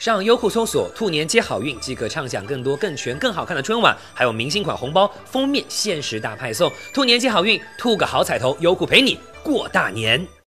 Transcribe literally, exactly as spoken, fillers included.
上优酷搜索“兔年接好运”即可畅享更多更全、更好看的春晚，还有明星款红包、封面限时大派送。兔年接好运，兔个好彩头，优酷陪你过大年。